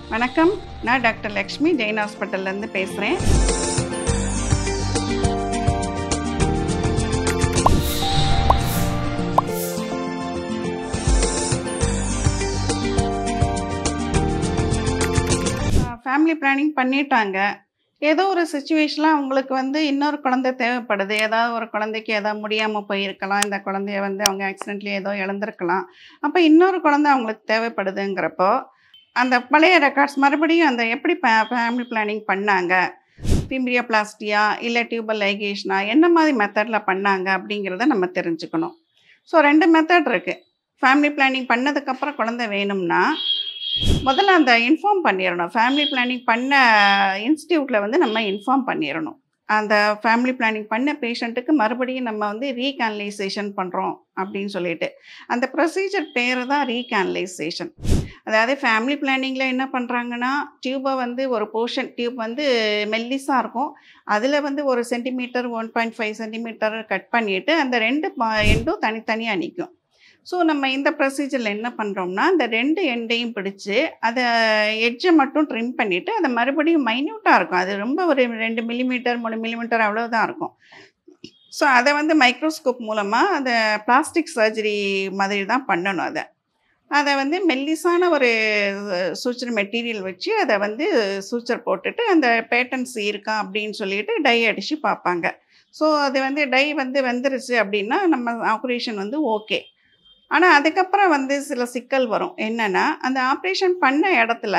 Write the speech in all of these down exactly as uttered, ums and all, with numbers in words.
வணக்கம், நான் டாக்டர் லக்ஷ்மி ஜெயன் ஹாஸ்பிட்டல்லேருந்து பேசுகிறேன். ஃபேமிலி பிளானிங் பண்ணிட்டாங்க. ஏதோ ஒரு சிச்சுவேஷனில் அவங்களுக்கு வந்து இன்னொரு குழந்தை தேவைப்படுது. ஏதாவது ஒரு குழந்தைக்கு ஏதாவது முடியாமல் போயிருக்கலாம். இந்த குழந்தைய வந்து அவங்க ஆக்சிடென்ட்லி ஏதோ இழந்திருக்கலாம். அப்போ இன்னொரு குழந்தை அவங்களுக்கு தேவைப்படுதுங்கிறப்போ அந்த பழைய ரெக்கார்ட்ஸ் மறுபடியும் அந்த எப்படி ஃபேமிலி பிளானிங் பண்ணாங்க, பிம்பிரியோபிளாஸ்டியா இல்லை டியூபல் லைகேஷனா, என்ன மாதிரி மெத்தடில் பண்ணாங்க அப்படிங்கிறத நம்ம தெரிஞ்சுக்கணும். ஸோ ரெண்டு மெத்தட் இருக்குது. ஃபேமிலி பிளானிங் பண்ணதுக்கப்புறம் குழந்தை வேணும்னா முதல்ல அந்த இன்ஃபார்ம் பண்ணிடணும். ஃபேமிலி பிளானிங் பண்ண இன்ஸ்டியூட்டில் வந்து நம்ம இன்ஃபார்ம் பண்ணிடணும். அந்த ஃபேமிலி பிளானிங் பண்ண பேஷண்ட்டுக்கு மறுபடியும் நம்ம வந்து ரீகேனலைசேஷன் பண்ணுறோம் அப்படின்னு சொல்லிட்டு, அந்த ப்ரொசீஜர் பேர் தான் ரீகேனலைசேஷன். அதாவது ஃபேமிலி பிளானிங்கில் என்ன பண்ணுறாங்கன்னா, டியூப்பை வந்து ஒரு போர்ஷன் டியூப் வந்து மெல்லிஸாக இருக்கும். அதில் வந்து ஒரு centimetre one point five centimetre cut பண்ணிவிட்டு அந்த ரெண்டு எண்டும் தனித்தனியாக நிற்கும். ஸோ நம்ம இந்த ப்ரொசீஜரில் என்ன பண்ணுறோம்னா, அந்த ரெண்டு எண்டையும் பிடிச்சி அதை எட்ஜை மட்டும் ட்ரிம் பண்ணிவிட்டு அதை மறுபடியும் மைன்யூட்டாக இருக்கும். அது ரொம்ப ஒரு ரெண்டு மில்லிமீட்டர் மூணு மில்லிமீட்டர் அவ்வளோதான் இருக்கும். ஸோ அதை வந்து மைக்ரோஸ்கோப் மூலமாக அதை பிளாஸ்டிக் சர்ஜரி மாதிரி தான் பண்ணணும். அதை அதை வந்து மெல்லிசான ஒரு சூச்சர் மெட்டீரியல் வச்சு அதை வந்து சூச்சர் போட்டுட்டு அந்த பேட்டர்ன்ஸ் இருக்கா அப்படின்னு சொல்லிட்டு டை அடித்து பார்ப்பாங்க. ஸோ அது வந்து டை வந்து வந்துருச்சு அப்படின்னா நம்ம ஆப்ரேஷன் வந்து ஓகே. ஆனால் அதுக்கப்புறம் வந்து சில சிக்கல் வரும். என்னென்னா, அந்த ஆப்ரேஷன் பண்ண இடத்துல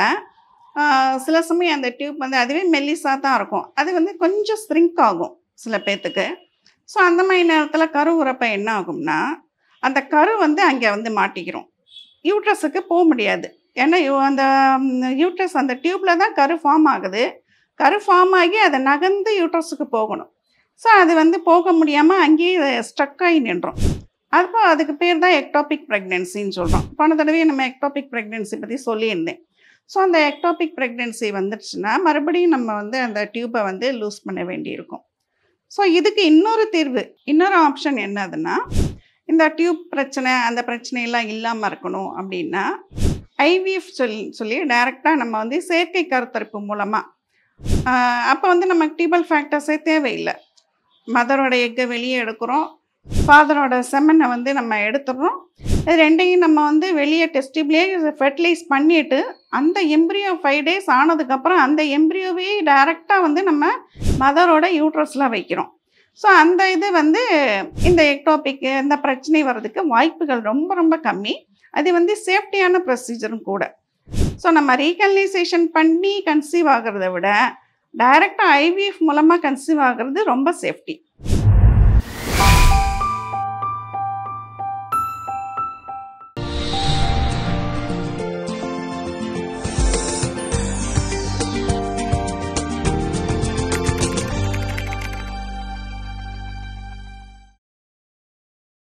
சில சமயம் அந்த டியூப் வந்து அதுவே மெல்லிஸாக தான் இருக்கும். அது வந்து கொஞ்சம் ஸ்ட்ரிங்க் ஆகும் சில பேர்த்துக்கு. ஸோ அந்த மாதிரி நேரத்தில் கரு உறப்ப என்ன ஆகும்னா, அந்த கரு வந்து அங்கே வந்து மாட்டிக்கிறோம். யூட்ரஸுக்கு போக முடியாது. ஏன்னா அந்த யூட்ரஸ் அந்த டியூப்பில் தான் கரு ஃபார்ம் ஆகுது. கரு ஃபார்ம் ஆகி அதை நகர்ந்து யூட்ரஸுக்கு போகணும். ஸோ அது வந்து போக முடியாமல் அங்கேயே ஸ்ட்ரக் ஆகி நின்றோம். அப்போ அதுக்கு பேர் தான் எக்டாபிக் ப்ரெக்னென்சின்னு சொல்கிறோம். போன தடவை நம்ம எக்டாபிக் ப்ரெக்னென்சி பற்றி சொல்லியிருந்தேன். ஸோ அந்த எக்டாபிக் ப்ரெக்னென்சி வந்துடுச்சுன்னா மறுபடியும் நம்ம வந்து அந்த டியூப்பை வந்து லூஸ் பண்ண வேண்டியிருக்கும். ஸோ இதுக்கு இன்னொரு தீர்வு, இன்னொரு ஆப்ஷன் என்னதுன்னா, இந்த டியூப் பிரச்சனை அந்த பிரச்சனையெல்லாம் இல்லாமல் இருக்கணும் அப்படின்னா ஐவிஎஃப் சொல்லி சொல்லி டைரெக்டாக நம்ம வந்து செயற்கை கருத்தரிப்பு மூலமாக அப்போ வந்து நம்ம டியூபல் ஃபேக்டர்ஸே தேவையில்லை. மதரோட எக்கை வெளியே எடுக்கிறோம், ஃபாதரோட செமனை வந்து நம்ம எடுத்துடுறோம். இது ரெண்டையும் நம்ம வந்து வெளியே டெஸ்டிப்லேயே ஃபெர்டிலைஸ் பண்ணிவிட்டு அந்த எம்ப்ரியோ ஃபைவ் டேஸ் ஆனதுக்கப்புறம் அந்த எம்ப்ரியோவே டைரெக்டாக வந்து நம்ம மதரோட யூட்ரஸில் வைக்கிறோம். ஸோ அந்த இது வந்து இந்த எக்டாபிக்கு இந்த பிரச்சனை வர்றதுக்கு வாய்ப்புகள் ரொம்ப ரொம்ப கம்மி. அது வந்து சேஃப்டியான ப்ரொசீஜரும் கூட. ஸோ நம்ம ரீகனலைசேஷன் பண்ணி கன்சீவ் ஆகிறத விட டைரெக்டாக ஐவிஎஃப் மூலமாக கன்சீவ் ஆகிறது ரொம்ப சேஃப்டி.